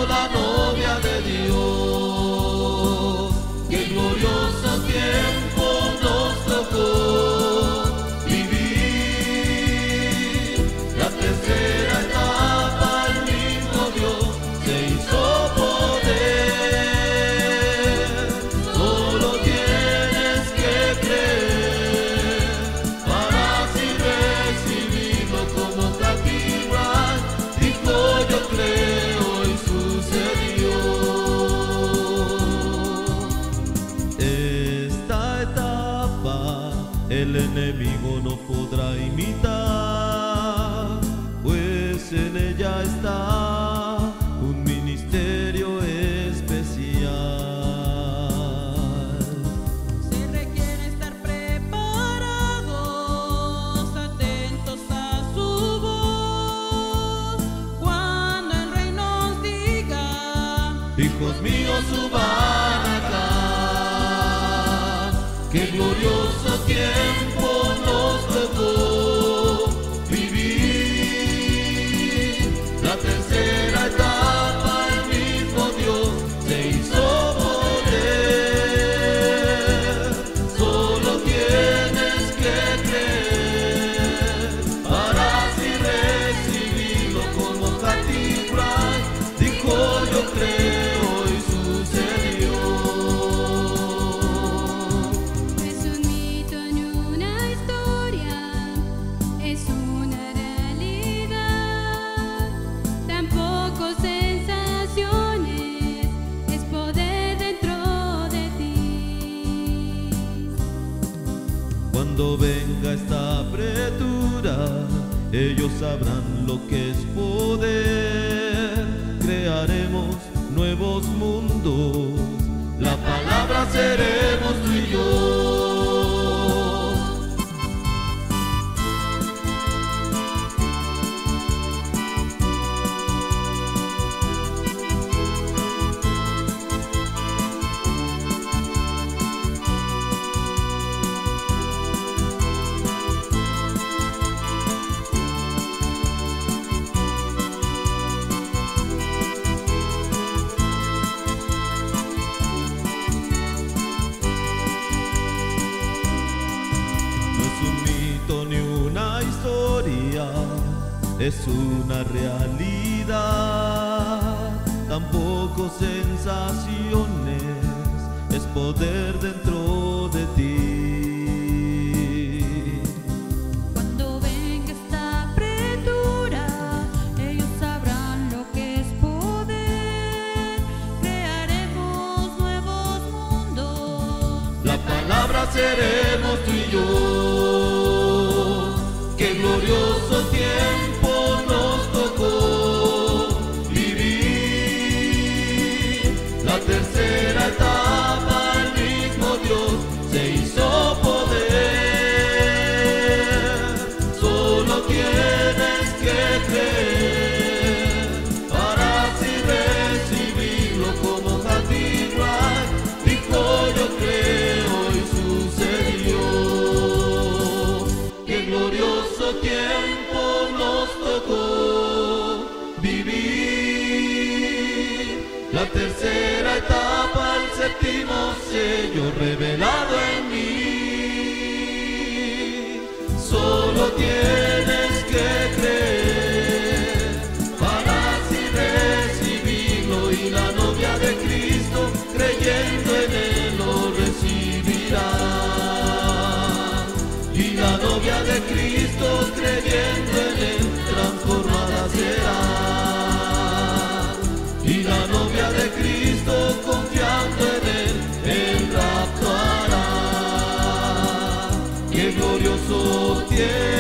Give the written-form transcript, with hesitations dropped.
la novia de Dios. Qué glorioso tiempo nos tocó vivir. La tercera etapa, el mismo Dios se hizo poder. Solo tienes que creer para así recibirlo como cautivar. Dijo yo creo y sucedió. Esta etapa el enemigo no podrá imitar, pues en ella está un ministerio especial. Se requiere estar preparados, atentos a su voz, cuando el Rey nos diga: Hijos míos, suban acá. Qué glorioso tiempo nos tocó vivir. La tercera etapa, el mismo Dios se hizo poder. Solo tienes que creer para así recibirlo como cautivar. Dijo yo creo y sucedió. Es un mito ni una historia, es una realidad. Tampoco sensaciones, es poder dentro de ti. Cuando venga esta apretura, ellos sabrán lo que es poder. Crearemos nuevos mundos, la palabra seremos tú y yo. No es un mito ni una historia, es una realidad. Tampoco sensaciones, es poder dentro de ti. cuando venga esta apretura, ellos sabrán lo que es poder. Crearemos nuevos mundos, La palabra seremos tú y yo. Qué glorioso tiempo nos tocó vivir. La tercera etapa, el mismo Dios se hizo poder. Solo tienes que creer para así recibirlo como cautivar. Dijo yo creo y sucedió. Qué glorioso tiempo nos tocó vivir. La tercera etapa, el séptimo sello revelado en mí. Solo tienes que creer para así recibirlo, y la novia de Cristo creyendo en él lo recibirá. Y la novia de Cristo creyendo en él transformada será. Y la novia de Cristo confiando en él, el rapto hará. Qué glorioso tiempo